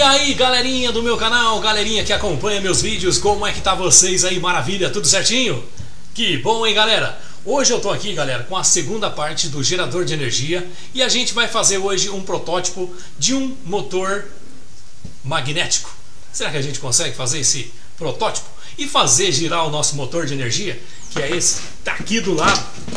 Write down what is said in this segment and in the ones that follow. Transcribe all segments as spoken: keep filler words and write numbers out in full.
aí, galerinha do meu canal, galerinha que acompanha meus vídeos, como é que tá vocês aí? Maravilha, tudo certinho? Que bom, hein, galera? Hoje eu tô aqui, galera, com a segunda parte do gerador de energia e a gente vai fazer hoje um protótipo de um motor magnético. Será que a gente consegue fazer esse protótipo e fazer girar o nosso motor de energia, que é esse, tá aqui do lado?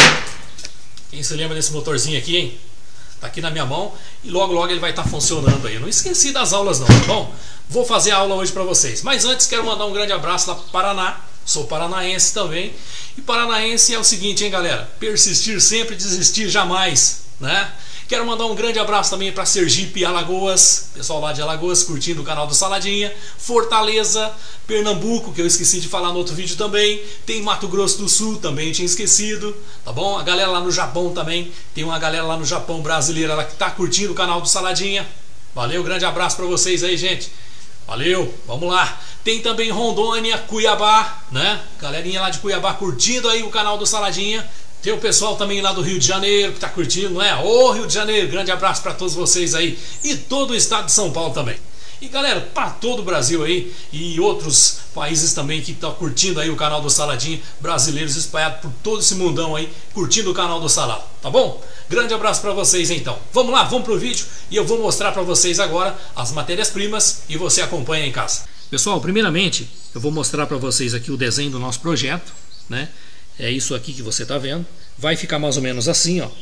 Quem se lembra desse motorzinho aqui, hein? Tá aqui na minha mão e logo logo ele vai estar funcionando aí. Eu não esqueci das aulas não, tá bom? Vou fazer a aula hoje para vocês. Mas antes quero mandar um grande abraço lá para Paraná. Sou paranaense também. E paranaense é o seguinte, hein, galera? Persistir sempre, desistir jamais, né? Quero mandar um grande abraço também para Sergipe, Alagoas, pessoal lá de Alagoas curtindo o canal do Saladinha, Fortaleza, Pernambuco, que eu esqueci de falar no outro vídeo também, tem Mato Grosso do Sul, também tinha esquecido, tá bom? A galera lá no Japão também, tem uma galera lá no Japão brasileira lá que tá curtindo o canal do Saladinha. Valeu, grande abraço para vocês aí, gente. Valeu, vamos lá. Tem também Rondônia, Cuiabá, né? Galerinha lá de Cuiabá curtindo aí o canal do Saladinha. Tem o pessoal também lá do Rio de Janeiro que tá curtindo, não é? Ô Rio de Janeiro, grande abraço para todos vocês aí. E todo o estado de São Paulo também. E galera, para todo o Brasil aí e outros países também que estão curtindo aí o canal do Saladinha, brasileiros espalhados por todo esse mundão aí, curtindo o canal do Salado, tá bom? Grande abraço para vocês então. Vamos lá, vamos pro vídeo e eu vou mostrar para vocês agora as matérias-primas e você acompanha em casa. Pessoal, primeiramente eu vou mostrar para vocês aqui o desenho do nosso projeto, né? É isso aqui que você está vendo. Vai ficar mais ou menos assim, ó.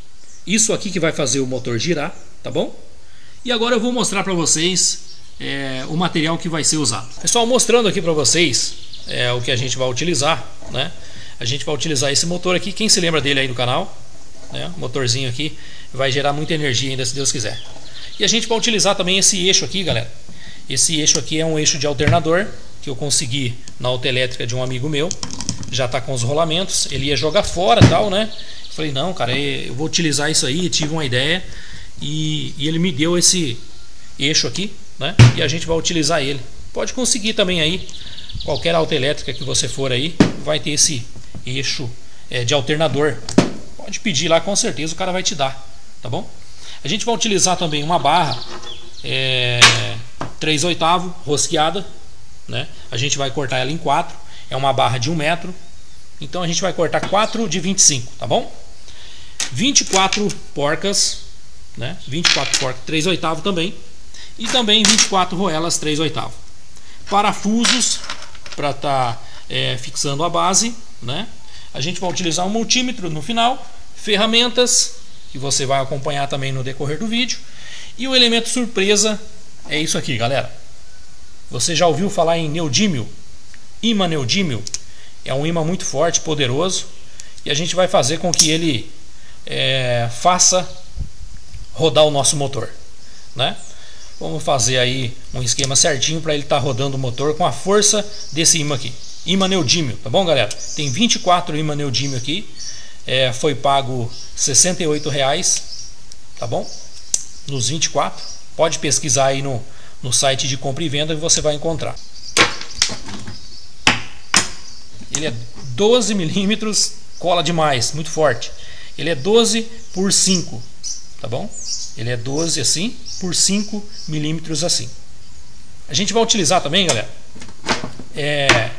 Isso aqui que vai fazer o motor girar, tá bom? E agora eu vou mostrar para vocês é, o material que vai ser usado. Pessoal, mostrando aqui para vocês é, o que a gente vai utilizar, né? A gente vai utilizar esse motor aqui. Quem se lembra dele aí do canal, né? O motorzinho aqui vai gerar muita energia ainda, se Deus quiser. E a gente vai utilizar também esse eixo aqui, galera. Esse eixo aqui é um eixo de alternador que eu consegui na autoelétrica de um amigo meu. Já está com os rolamentos, ele ia jogar fora tal, né? Falei, não, cara, eu vou utilizar isso aí, tive uma ideia e, e ele me deu esse eixo aqui, né? E a gente vai utilizar ele. Pode conseguir também aí, qualquer autoelétrica que você for aí, vai ter esse eixo é, de alternador. Pode pedir lá, com certeza o cara vai te dar, tá bom? A gente vai utilizar também uma barra é, três oitavos rosqueada, né? A gente vai cortar ela em quatro. É uma barra de um metro. Então a gente vai cortar quatro de vinte e cinco, tá bom? vinte e quatro porcas, né? vinte e quatro porcas, três oitavos também. E também vinte e quatro roelas, três oitavos. Parafusos para estar tá, é, fixando a base, né? A gente vai utilizar um multímetro no final. Ferramentas, que você vai acompanhar também no decorrer do vídeo. E o elemento surpresa é isso aqui, galera. Você já ouviu falar em neodímio? Ímã neodímio é um ímã muito forte, poderoso, e a gente vai fazer com que ele é, faça rodar o nosso motor, né? Vamos fazer aí um esquema certinho para ele estar tá rodando o motor com a força desse ímã aqui. Ímã neodímio, tá bom, galera? Tem vinte e quatro ímã neodímio aqui, é, foi pago sessenta e oito reais, tá bom? Nos vinte e quatro, pode pesquisar aí no, no site de compra e venda que você vai encontrar. Ele é doze milímetros, cola demais, muito forte. Ele é doze por cinco, tá bom? Ele é doze assim por cinco milímetros assim. A gente vai utilizar também, galera, é,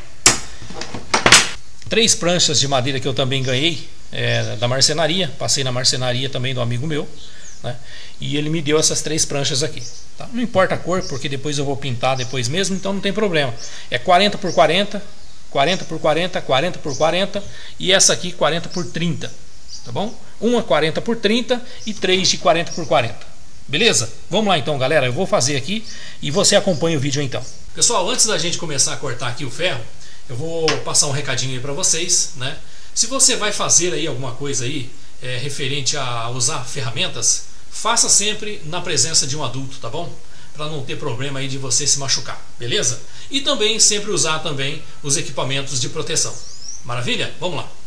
três pranchas de madeira que eu também ganhei é, da marcenaria. Passei na marcenaria também do amigo meu, né? E ele me deu essas três pranchas aqui, tá? Não importa a cor, porque depois eu vou pintar depois mesmo, então não tem problema. É quarenta por quarenta. quarenta por quarenta, quarenta por quarenta e essa aqui quarenta por trinta, tá bom? Uma quarenta por trinta e três de quarenta por quarenta. Beleza? Vamos lá então, galera, eu vou fazer aqui e você acompanha o vídeo então. Pessoal, antes da gente começar a cortar aqui o ferro, eu vou passar um recadinho aí para vocês, né? Se você vai fazer aí alguma coisa aí é, referente a usar ferramentas, faça sempre na presença de um adulto, tá bom? Para não ter problema aí de você se machucar, beleza? E também sempre usar também os equipamentos de proteção. Maravilha? Vamos lá!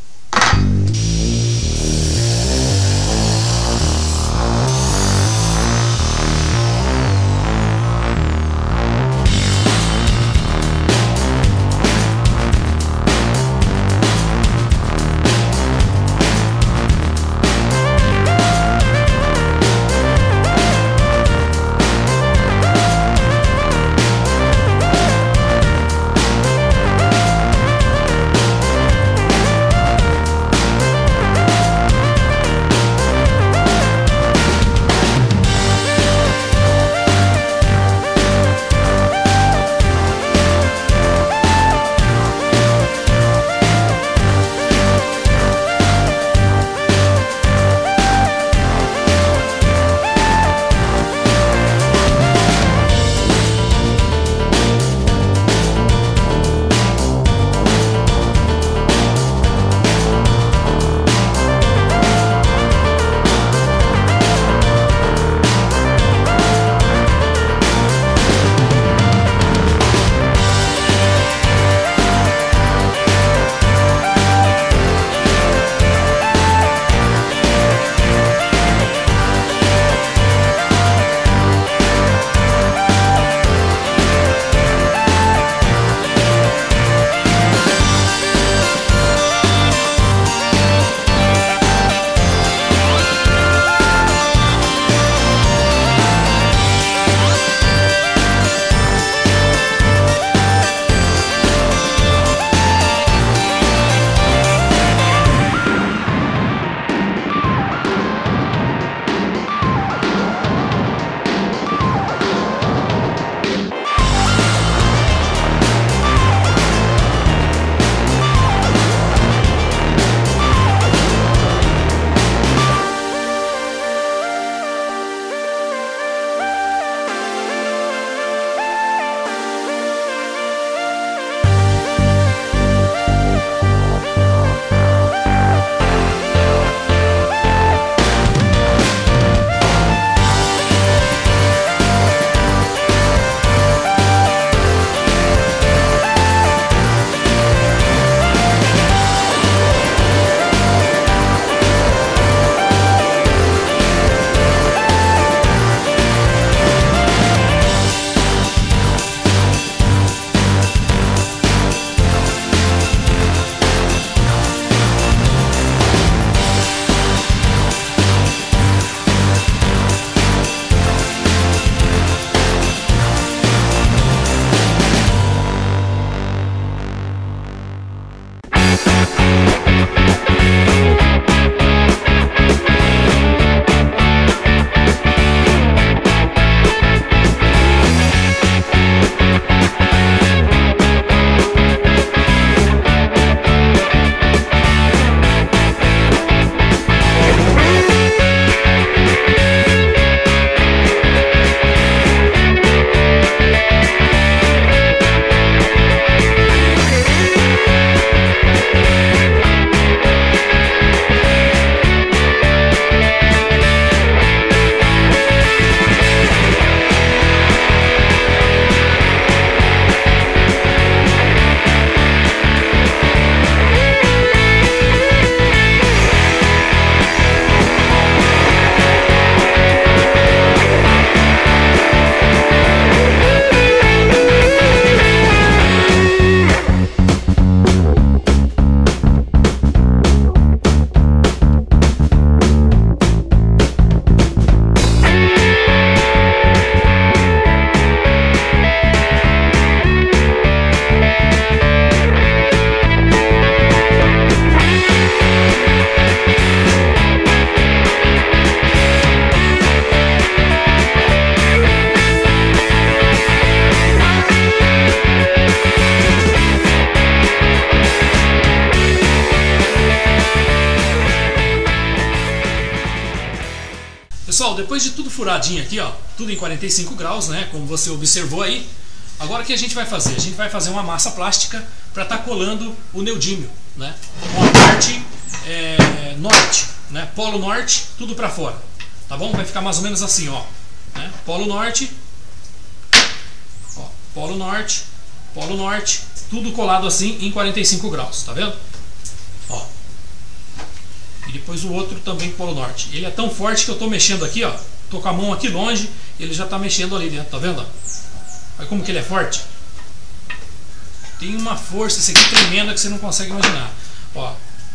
depois de tudo furadinho aqui, ó, tudo em quarenta e cinco graus, né, como você observou aí, agora o que a gente vai fazer? A gente vai fazer uma massa plástica para estar tá colando o neodímio, né, com a parte é, norte, né, polo norte, tudo para fora, tá bom? Vai ficar mais ou menos assim, ó, né, polo norte, ó, polo norte, polo norte, tudo colado assim em quarenta e cinco graus, tá vendo? Ó. E depois o outro também polo norte. Ele é tão forte que eu tô mexendo aqui, ó. Tô com a mão aqui longe, ele já tá mexendo ali dentro, tá vendo? Olha como que ele é forte. Tem uma força esse aqui tremenda que você não consegue imaginar. Ó.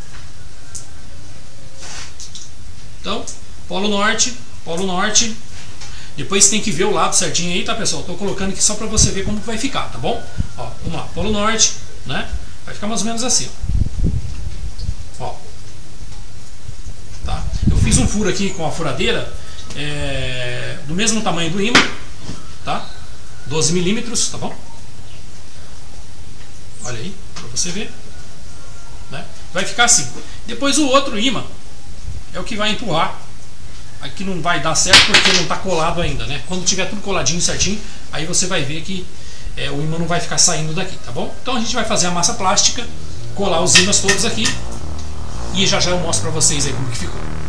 Então, polo norte, polo norte. Depois tem que ver o lado certinho aí, tá, pessoal? Tô colocando aqui só pra você ver como vai ficar, tá bom? Ó, vamos lá, polo norte, né? Vai ficar mais ou menos assim, ó. Ó. Tá? Eu fiz um furo aqui com a furadeira é, do mesmo tamanho do ímã, tá? doze milímetros, tá bom? Olha aí, pra você ver, né? Vai ficar assim. Depois o outro ímã é o que vai empurrar. Aqui não vai dar certo porque não está colado ainda, né? Quando tiver tudo coladinho certinho, aí você vai ver que é, o ímã não vai ficar saindo daqui, tá bom? Então a gente vai fazer a massa plástica, colar os ímãs todos aqui e já já eu mostro para vocês aí como que ficou.